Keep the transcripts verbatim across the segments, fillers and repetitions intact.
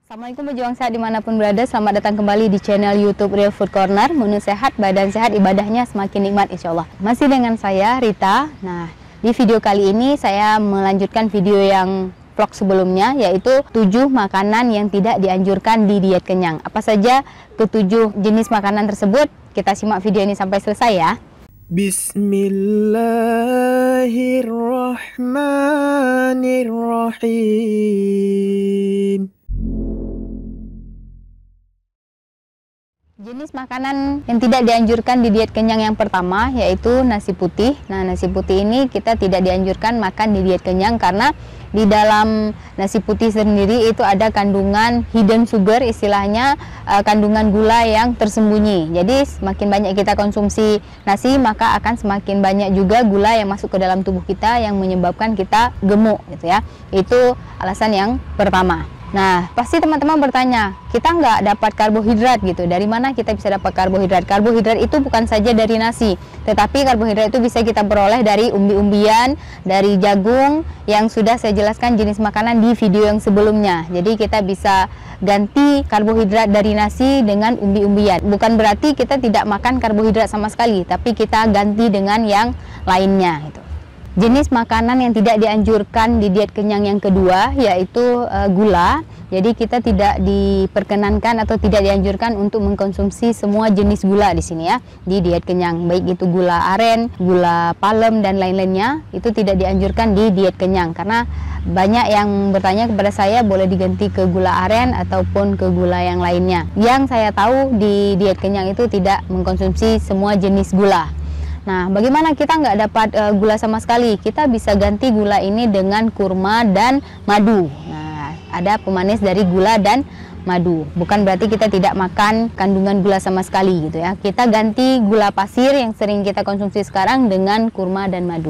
Assalamualaikum pejuang sehat dimanapun berada, selamat datang kembali di channel YouTube Real Food Corner. Menu sehat, badan sehat, ibadahnya semakin nikmat insya Allah. Masih dengan saya Rita. Nah, di video kali ini saya melanjutkan video yang vlog sebelumnya, yaitu tujuh makanan yang tidak dianjurkan di diet kenyang. Apa saja ketujuh jenis makanan tersebut? Kita simak video ini sampai selesai ya. Bismillahirrahmanirrahim. Jenis makanan yang tidak dianjurkan di diet kenyang yang pertama yaitu nasi putih. Nah, nasi putih ini kita tidak dianjurkan makan di diet kenyang karena di dalam nasi putih sendiri itu ada kandungan hidden sugar, istilahnya uh, kandungan gula yang tersembunyi. Jadi semakin banyak kita konsumsi nasi, maka akan semakin banyak juga gula yang masuk ke dalam tubuh kita yang menyebabkan kita gemuk gitu ya. Itu alasan yang pertama. Nah, pasti teman-teman bertanya, kita nggak dapat karbohidrat gitu. Dari mana kita bisa dapat karbohidrat? Karbohidrat itu bukan saja dari nasi, tetapi karbohidrat itu bisa kita peroleh dari umbi-umbian, dari jagung yang sudah saya jelaskan jenis makanan di video yang sebelumnya. Jadi kita bisa ganti karbohidrat dari nasi dengan umbi-umbian. Bukan berarti kita tidak makan karbohidrat sama sekali, tapi kita ganti dengan yang lainnya gitu. Jenis makanan yang tidak dianjurkan di diet kenyang yang kedua yaitu uh, gula. Jadi kita tidak diperkenankan atau tidak dianjurkan untuk mengkonsumsi semua jenis gula di sini ya di diet kenyang. Baik itu gula aren, gula palem dan lain-lainnya, itu tidak dianjurkan di diet kenyang karena banyak yang bertanya kepada saya boleh diganti ke gula aren ataupun ke gula yang lainnya. Yang saya tahu di diet kenyang itu tidak mengkonsumsi semua jenis gula. Nah, bagaimana kita nggak dapat uh, gula sama sekali? Kita bisa ganti gula ini dengan kurma dan madu. Nah, ada pemanis dari gula dan madu. Bukan berarti kita tidak makan kandungan gula sama sekali gitu ya. Kita ganti gula pasir yang sering kita konsumsi sekarang dengan kurma dan madu.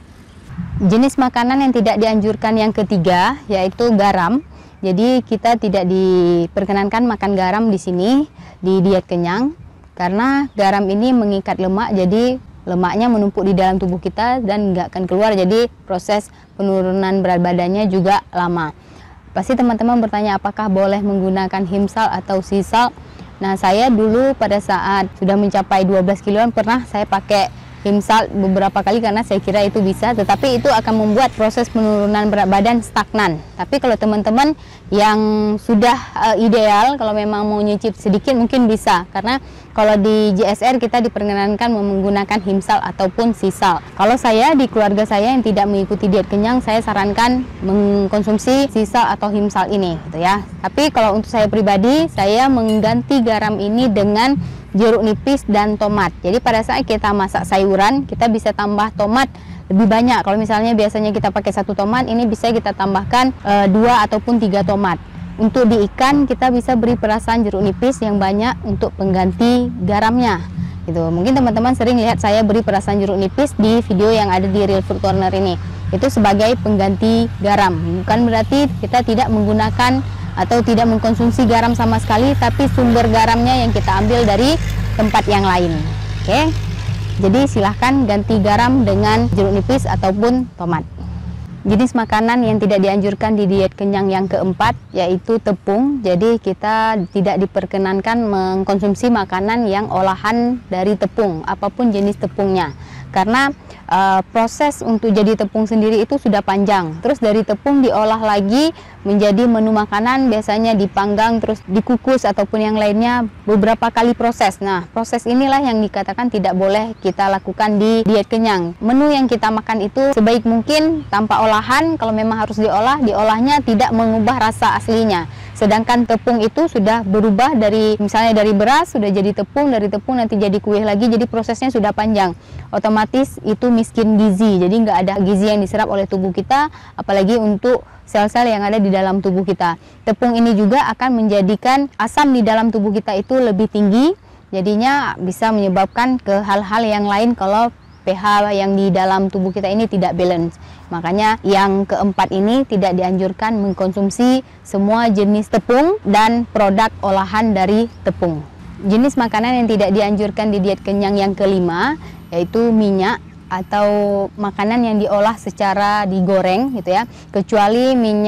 Jenis makanan yang tidak dianjurkan yang ketiga yaitu garam. Jadi kita tidak diperkenankan makan garam di sini di diet kenyang karena garam ini mengikat lemak, jadi lemaknya menumpuk di dalam tubuh kita dan nggak akan keluar, jadi proses penurunan berat badannya juga lama. Pasti teman-teman bertanya apakah boleh menggunakan himsal atau sisal. Nah, saya dulu pada saat sudah mencapai dua belas kiloan pernah saya pakai himsal beberapa kali karena saya kira itu bisa, tetapi itu akan membuat proses penurunan berat badan stagnan. Tapi kalau teman-teman yang sudah uh, ideal, kalau memang mau nyicip sedikit mungkin bisa, karena kalau di J S R kita diperkenankan menggunakan himsal ataupun sisal. Kalau saya di keluarga saya yang tidak mengikuti diet kenyang, saya sarankan mengkonsumsi sisal atau himsal ini gitu ya. Tapi kalau untuk saya pribadi, saya mengganti garam ini dengan jeruk nipis dan tomat. Jadi pada saat kita masak sayuran, kita bisa tambah tomat lebih banyak. Kalau misalnya biasanya kita pakai satu tomat, ini bisa kita tambahkan e, dua ataupun tiga tomat. Untuk di ikan kita bisa beri perasan jeruk nipis yang banyak untuk pengganti garamnya. Gitu. Mungkin teman-teman sering lihat saya beri perasan jeruk nipis di video yang ada di Real Food Corner ini. Itu sebagai pengganti garam. Bukan berarti kita tidak menggunakan atau tidak mengkonsumsi garam sama sekali, tapi sumber garamnya yang kita ambil dari tempat yang lain. Oke. Jadi silahkan ganti garam dengan jeruk nipis ataupun tomat. Jenis makanan yang tidak dianjurkan di diet kenyang yang keempat yaitu tepung. Jadi kita tidak diperkenankan mengkonsumsi makanan yang olahan dari tepung, apapun jenis tepungnya. Karena uh, proses untuk jadi tepung sendiri itu sudah panjang. Terus dari tepung diolah lagi menjadi menu makanan, biasanya dipanggang terus dikukus ataupun yang lainnya, beberapa kali proses. Nah, proses inilah yang dikatakan tidak boleh kita lakukan di diet kenyang. Menu yang kita makan itu sebaik mungkin tanpa olahan. Kalau memang harus diolah, diolahnya tidak mengubah rasa aslinya. Sedangkan tepung itu sudah berubah dari misalnya dari beras sudah jadi tepung, dari tepung nanti jadi kue lagi, jadi prosesnya sudah panjang. Otomatis itu miskin gizi, jadi nggak ada gizi yang diserap oleh tubuh kita, apalagi untuk sel-sel yang ada di dalam tubuh kita. Tepung ini juga akan menjadikan asam di dalam tubuh kita itu lebih tinggi, jadinya bisa menyebabkan ke hal-hal yang lain kalau pH yang di dalam tubuh kita ini tidak balance. Makanya yang keempat ini tidak dianjurkan mengkonsumsi semua jenis tepung dan produk olahan dari tepung. Jenis makanan yang tidak dianjurkan di diet kenyang yang kelima yaitu minyak atau makanan yang diolah secara digoreng gitu ya, kecuali minyak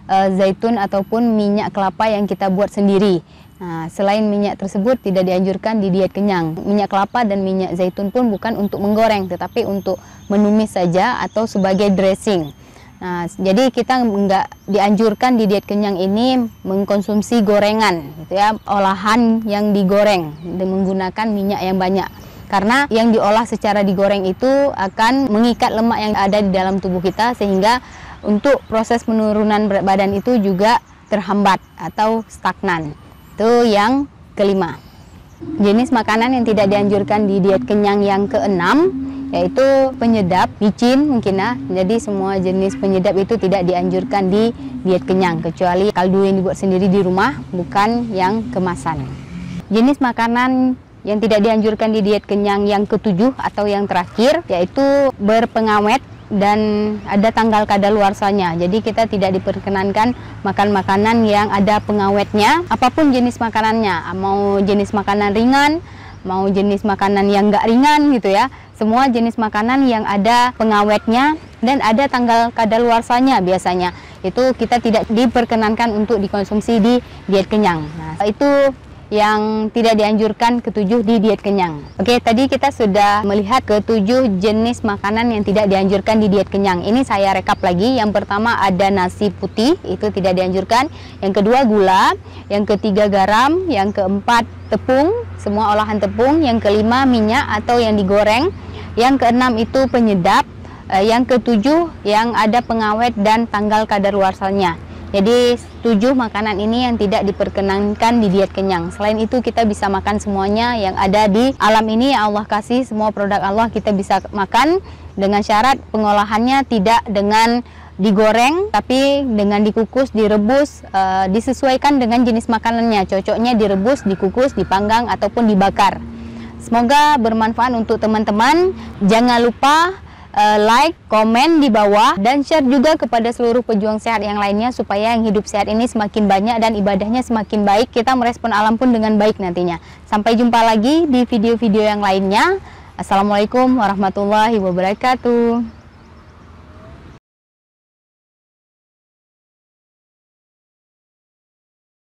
uh, zaitun ataupun minyak kelapa yang kita buat sendiri. Nah, selain minyak tersebut tidak dianjurkan di diet kenyang. Minyak kelapa dan minyak zaitun pun bukan untuk menggoreng, tetapi untuk menumis saja atau sebagai dressing. Nah, jadi kita nggak dianjurkan di diet kenyang ini mengkonsumsi gorengan, gitu ya, olahan yang digoreng dan menggunakan minyak yang banyak. Karena yang diolah secara digoreng itu akan mengikat lemak yang ada di dalam tubuh kita, sehingga untuk proses penurunan berat badan itu juga terhambat atau stagnan. Itu yang kelima. Jenis makanan yang tidak dianjurkan di diet kenyang yang keenam yaitu penyedap, micin mungkin ya. Jadi semua jenis penyedap itu tidak dianjurkan di diet kenyang kecuali kaldu yang dibuat sendiri di rumah, bukan yang kemasan. Jenis makanan yang tidak dianjurkan di diet kenyang yang ketujuh atau yang terakhir yaitu berpengawet dan ada tanggal kadaluarsanya. Jadi kita tidak diperkenankan makan makanan yang ada pengawetnya, apapun jenis makanannya, mau jenis makanan ringan, mau jenis makanan yang enggak ringan gitu ya. Semua jenis makanan yang ada pengawetnya dan ada tanggal kadaluarsanya biasanya itu kita tidak diperkenankan untuk dikonsumsi di diet kenyang. Nah, itu yang tidak dianjurkan ketujuh di diet kenyang. Oke, tadi kita sudah melihat ketujuh jenis makanan yang tidak dianjurkan di diet kenyang. Ini saya rekap lagi. Yang pertama ada nasi putih, itu tidak dianjurkan. Yang kedua gula, yang ketiga garam, yang keempat tepung, semua olahan tepung, yang kelima minyak atau yang digoreng, yang keenam itu penyedap, yang ketujuh yang ada pengawet dan tanggal kadaluarsanya. Jadi tujuh makanan ini yang tidak diperkenankan di diet kenyang. Selain itu kita bisa makan semuanya yang ada di alam ini yang Allah kasih, semua produk Allah kita bisa makan dengan syarat pengolahannya tidak dengan digoreng tapi dengan dikukus, direbus, e, disesuaikan dengan jenis makanannya. Cocoknya direbus, dikukus, dipanggang ataupun dibakar. Semoga bermanfaat untuk teman-teman. Jangan lupa Uh, like, komen di bawah, dan share juga kepada seluruh pejuang sehat yang lainnya supaya yang hidup sehat ini semakin banyak dan ibadahnya semakin baik. Kita merespon alam pun dengan baik nantinya. Sampai jumpa lagi di video-video yang lainnya. Assalamualaikum warahmatullahi wabarakatuh.